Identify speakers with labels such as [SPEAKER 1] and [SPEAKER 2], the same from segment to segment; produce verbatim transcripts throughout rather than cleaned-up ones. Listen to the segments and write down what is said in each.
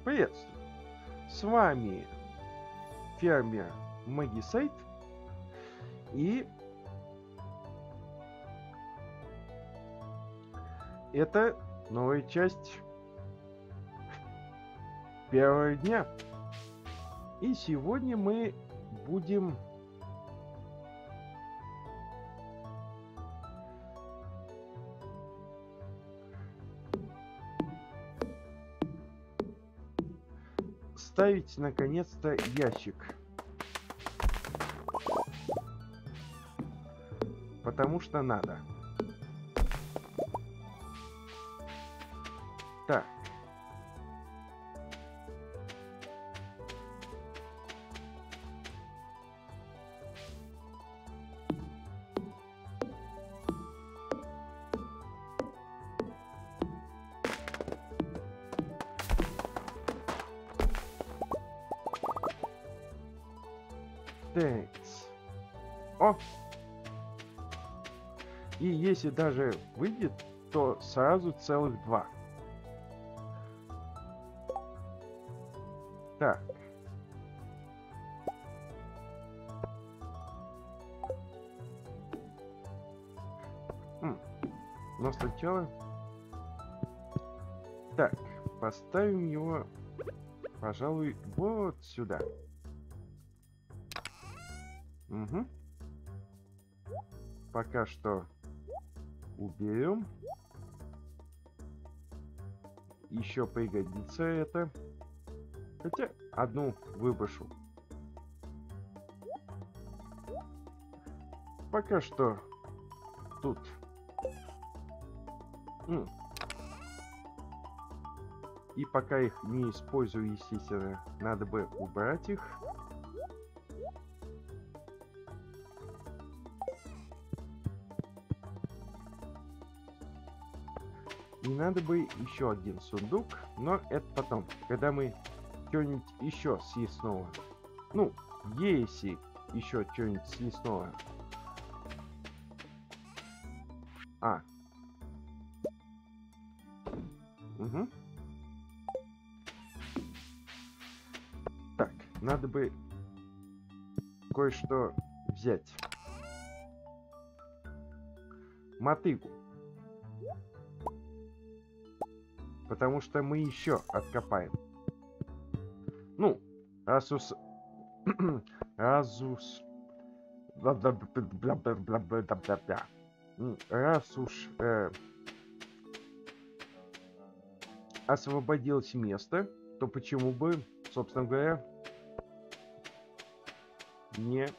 [SPEAKER 1] Приветствую! С вами фермер Магисайт, и это новая часть первого дня. И сегодня мы будем ставить наконец-то ящик, потому что надо. Так. Текс. О! И если даже выйдет, то сразу целых два. Так. М. Но сначала... Так, поставим его, пожалуй, вот сюда. Угу. Пока что уберем. Еще пригодится это. Хотя одну выброшу. Пока что тут. М. И пока их не использую, естественно, надо бы убрать их. И надо бы еще один сундук, но это потом, когда мы что-нибудь еще съестного. Ну, если еще что-нибудь съестного. А. Угу. Так, надо бы кое-что взять. Мотыгу. Потому что мы еще откопаем. Ну, раз уж... раз уж... раз уж э, освободилось место, то почему бы, собственно говоря, не...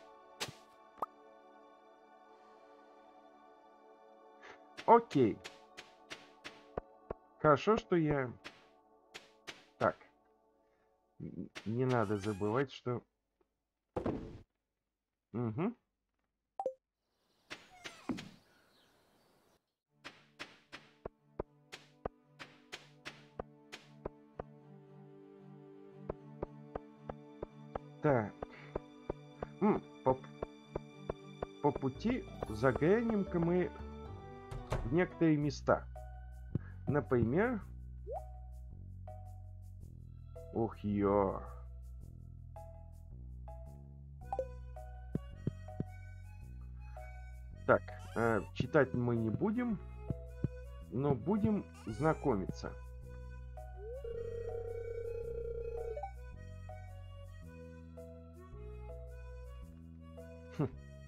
[SPEAKER 1] Окей. Хорошо, что я... Так. Не надо забывать, что... Угу. Так. М, по, по пути заглянем-ка мы в некоторые места. Например... Ух, ё. Так, э, читать мы не будем, но будем знакомиться. Хм.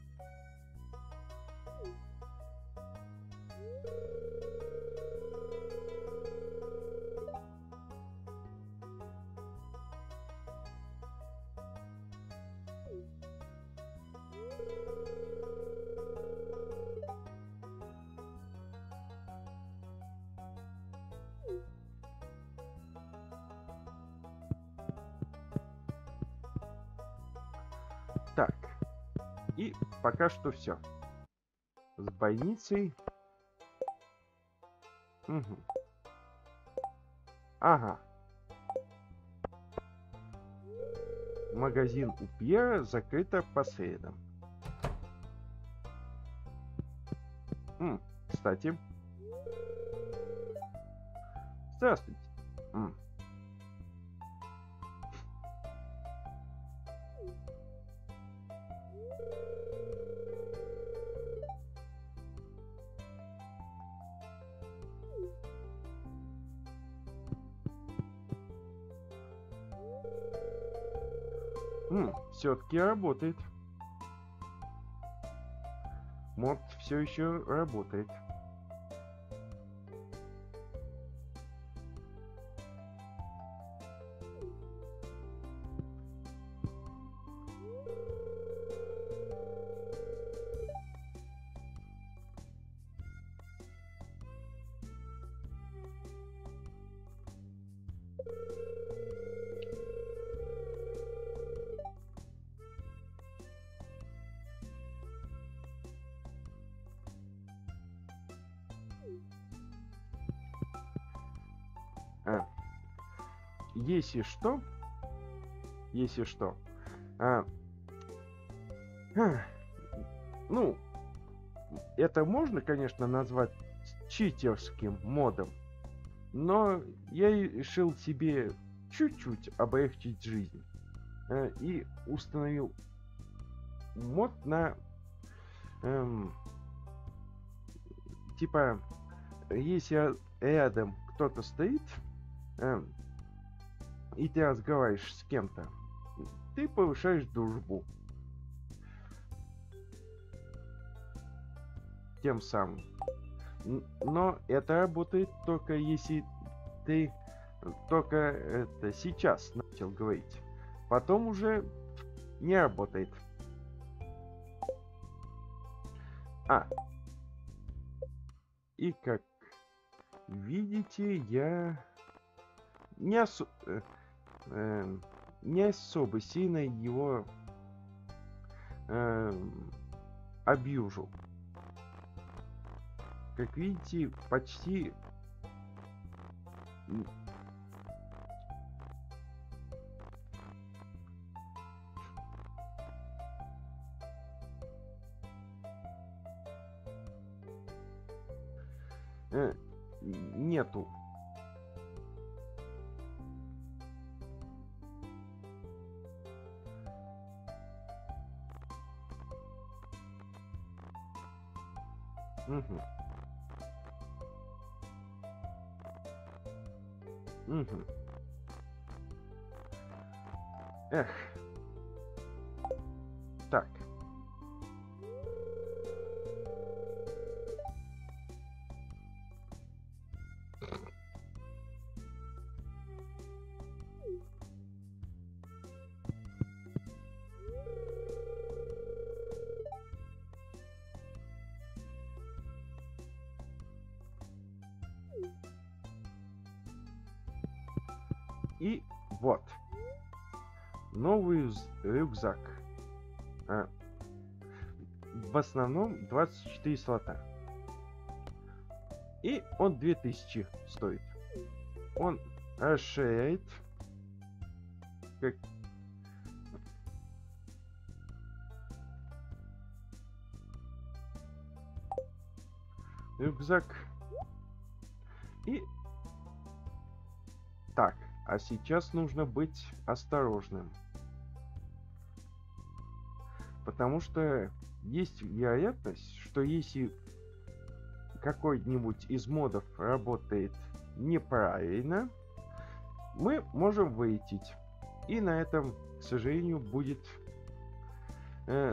[SPEAKER 1] Так, и пока что все. С больницей. Угу. Ага. Магазин у Пьера закрыто по средам. М, кстати. Здравствуйте. М. все-таки работает. Мод все еще работает. А, если что, если что, а, а, ну, это можно, конечно, назвать читерским модом, но я решил себе чуть-чуть облегчить жизнь э, и установил мод на эм, типа, если рядом кто-то стоит эм, и ты разговариваешь с кем-то, ты повышаешь дружбу. Тем самым. Но это работает только если ты только это сейчас начал говорить. Потом уже не работает. А. И как видите, я не, осо э, э, не особо сильно его э, абьюжу. Как видите, почти э, нету. Угу. Угу. Эх. Так. И вот. Новый рюкзак. А, в основном двадцать четыре слота. И он две тысячи стоит. Он расширяет. Как... Рюкзак. И... Так. А сейчас нужно быть осторожным. Потому что есть вероятность, что если какой-нибудь из модов работает неправильно, мы можем вылететь. И на этом, к сожалению, будет э,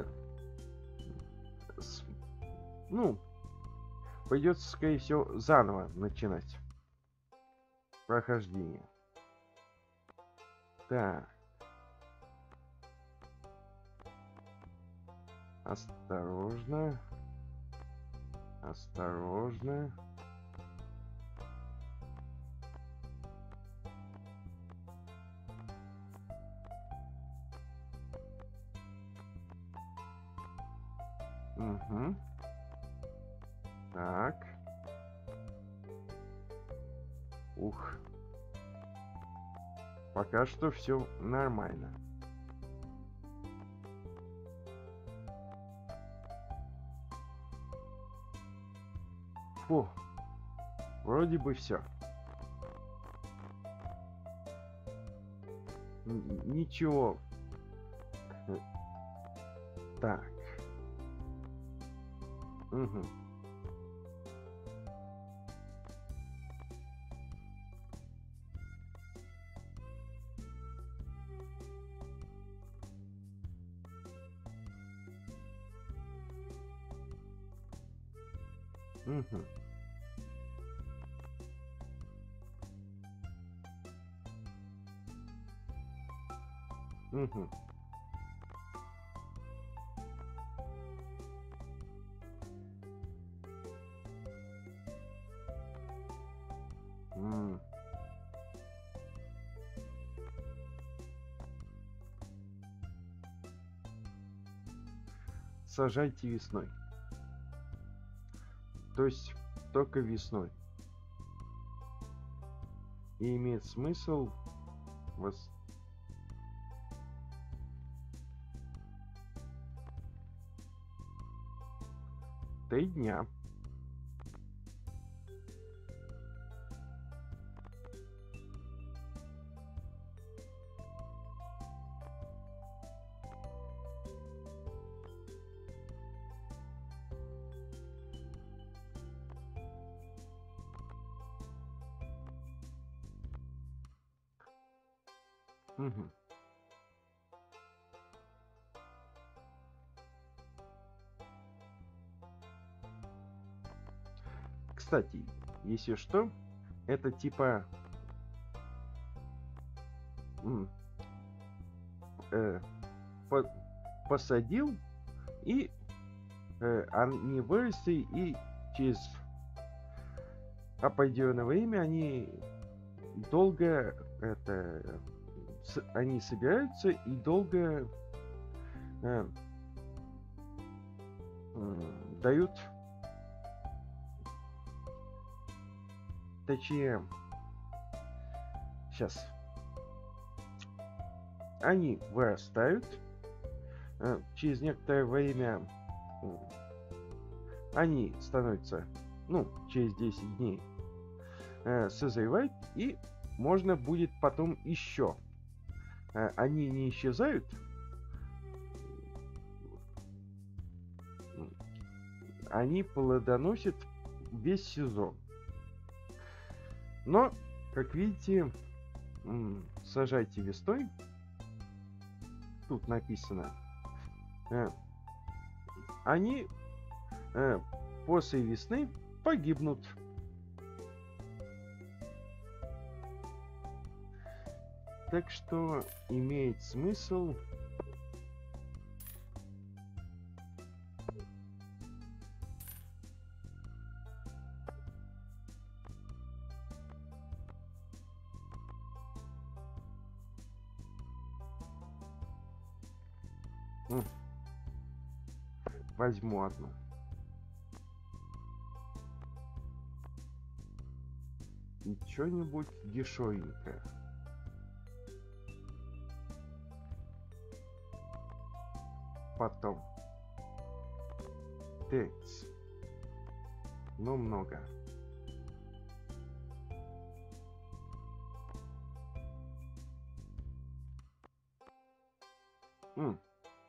[SPEAKER 1] с, ну, придется, скорее всего, заново начинать прохождение. Так. Осторожно. Осторожно. Угу. Так. Ух. Пока что все нормально. Фу. Вроде бы все. Ничего. Так. Угу. Угу. Угу. М. Сажайте весной. То есть только весной. И имеет смысл вас... Три дня. Угу. Кстати, если что, это типа м, э, по- посадил и э, они выросли, и через определенное время они долго это с- они собираются и долго э, м, дают, точнее, сейчас они вырастают, э, через некоторое время м, они становятся, ну, через десять дней э, созревают, и можно будет потом еще. Э, они не исчезают, м, они плодоносят весь сезон. Но, как видите, м, сажайте весной. Тут написано. Э, они э, после весны погибнут. Так что имеет смысл м, возьму одну. И что-нибудь дешевенькое. Потом. Текс. Но много. М,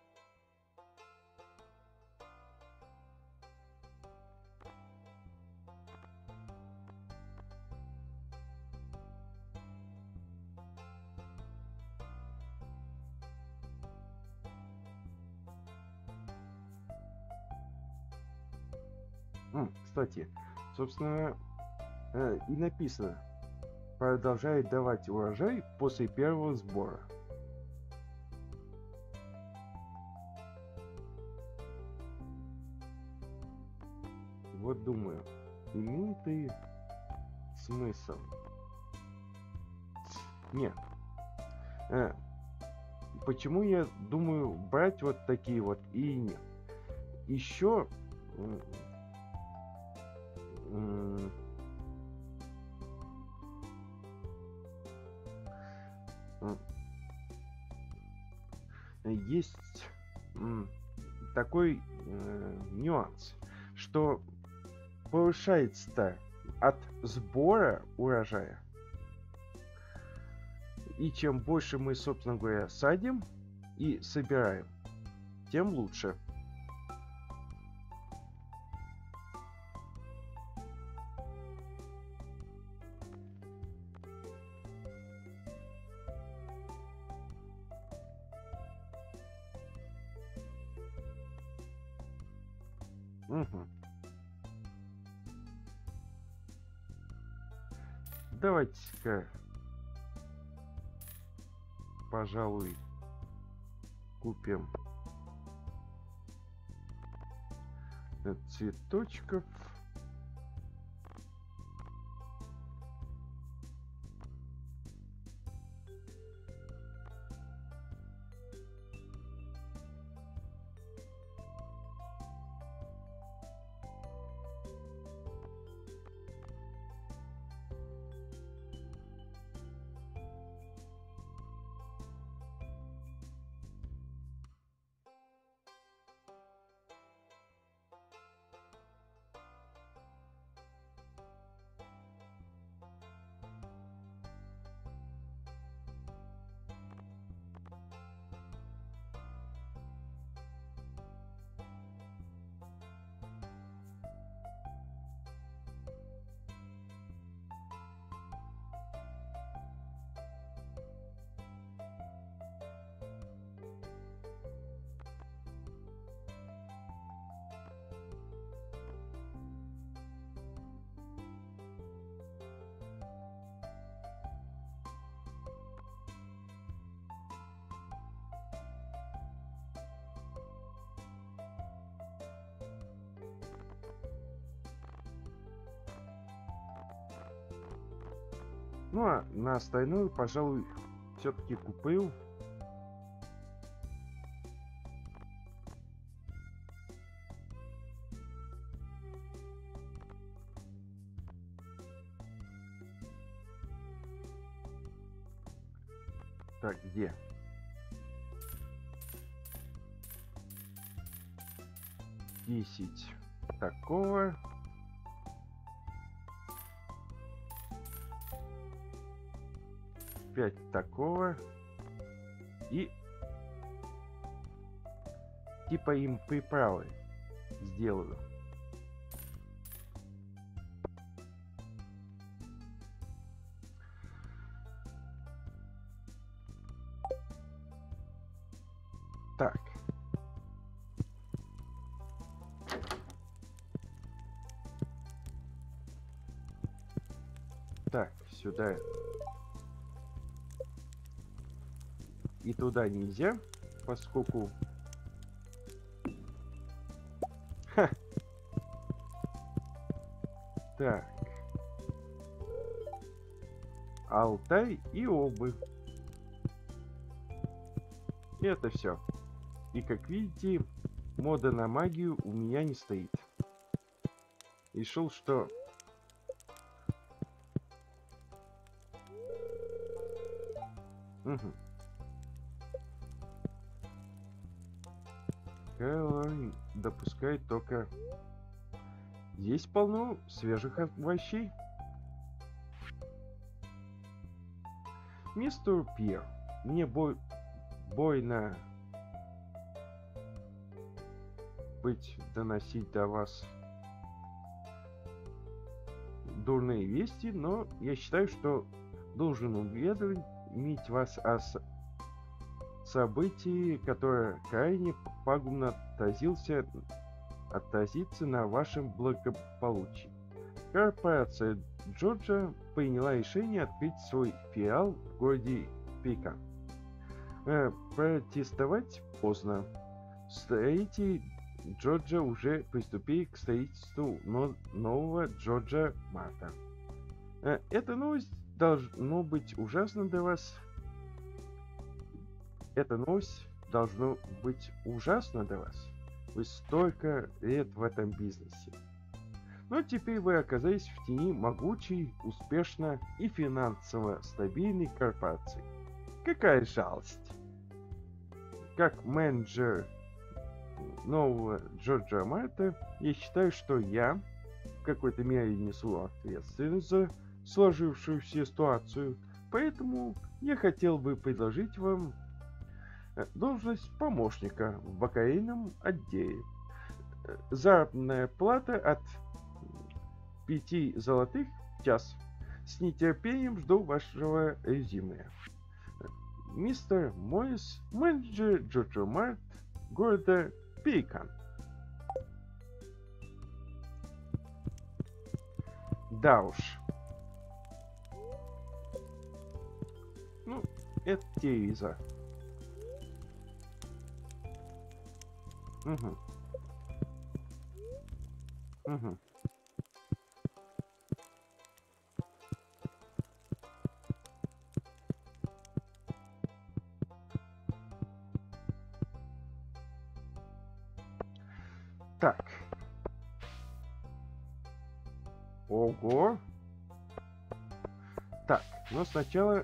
[SPEAKER 1] м, Кстати, собственно, э, и написано. Продолжает давать урожай после первого сбора. Вот думаю, имеет ли смысл? Нет. Э, почему я думаю брать вот такие вот и нет? Еще м, м, м, есть м, такой э, нюанс, что повышается от сбора урожая. И чем больше мы, собственно говоря, садим и собираем, тем лучше. Мгм. давайте-ка, пожалуй, купим цветочков. Ну а на остальную, пожалуй, все-таки купил. Так, где? Десять такого. Пять такого. И типа им приправы сделаю. Так. Так, сюда. И туда нельзя, поскольку... Ха. Так. Алтай и обувь. И это все. И как видите, мода на магию у меня не стоит. Решил, что... Угу. Кэллоуин допускает только... Здесь полно свежих овощей. Мистер Пьер, мне бой... бойно быть доносить до вас дурные вести, но я считаю, что должен уведомить вас о с... событии, которое крайне пагубно отразился, отразится на вашем благополучии. Корпорация Джорджа приняла решение открыть свой филиал в городе Пикан. Э, протестовать поздно. Строители Джорджа уже приступили к строительству но нового Джорджа Марта. Э, эта новость должно быть ужасна для вас. Эта новость должно быть ужасна для вас. Вы столько лет в этом бизнесе. Но теперь вы оказались в тени могучей, успешно и финансово стабильной корпорации. Какая жалость! Как менеджер нового Джорджа Марта, я считаю, что я в какой-то мере несу ответственность за сложившуюся ситуацию, поэтому я хотел бы предложить вам должность помощника в бакалейном отделе. Заработная плата от пяти золотых в час. С нетерпением жду вашего резюме. Мистер Моррис, менеджер Джорджа Март, города Пикан. Да уж. Это телевизор. Угу. Угу. Так. Ого. Так, но сначала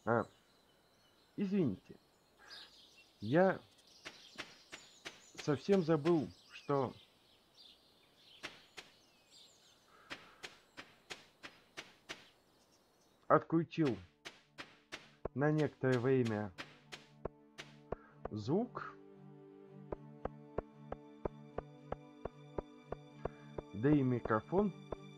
[SPEAKER 1] А, извините. Я совсем забыл, что отключил на некоторое время звук, да и микрофон.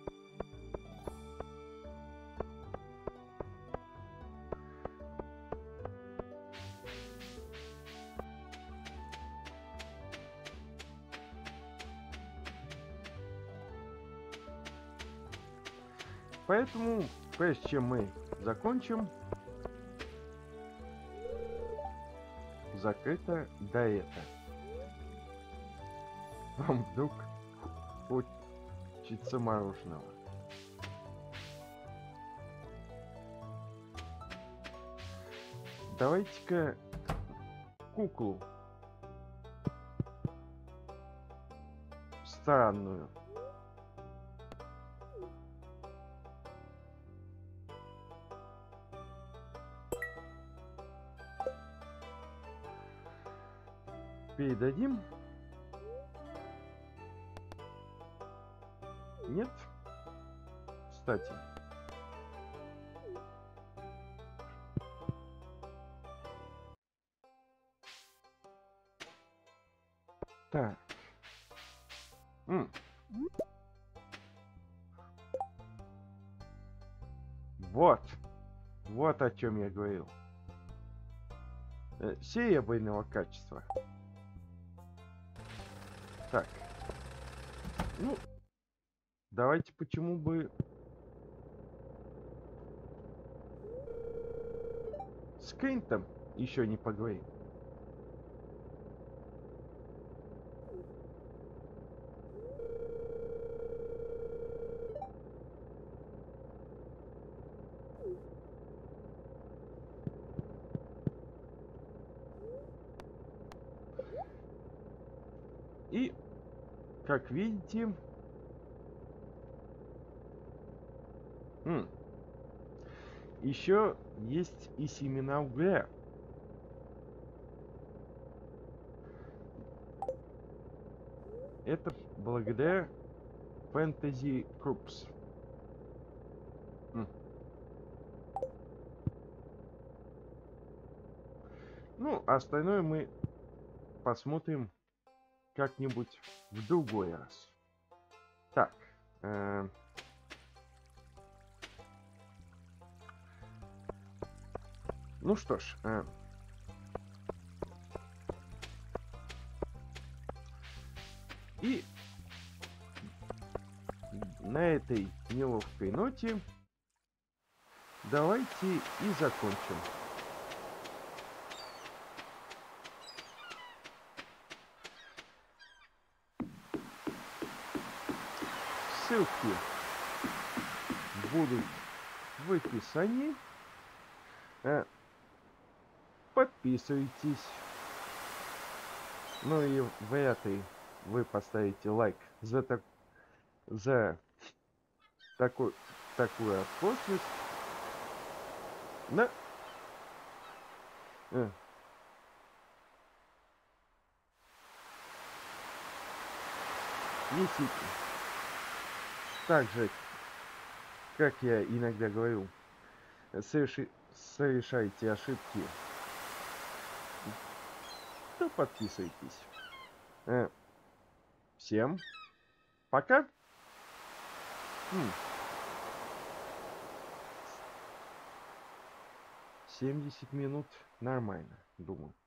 [SPEAKER 1] Поэтому, прежде чем мы закончим, закрыто до это. Вам вдруг хочется мороженого. Давайте-ка куклу странную. Передадим. Нет? Кстати. Так. М. Вот. Вот о чем я говорил. Э, серебряного качества. Так. Ну, давайте почему бы с Кейнтом еще не поговорим. И, как видите, м, еще есть и семена угля. Это благодаря Fantasy Крупс. М. Ну, а остальное мы посмотрим как-нибудь в другой раз. Так. Э, ну что ж. Э, и на этой неловкой ноте давайте и закончим. Ссылки будут в описании. Э, подписывайтесь. Ну и вряд ли вы поставите лайк за, так, за такой, такую оплошность. На... Э. Если так же, как я иногда говорю, соверши... совершаете ошибки, то подписывайтесь. Э. Всем пока. М. семьдесят минут нормально, думаю.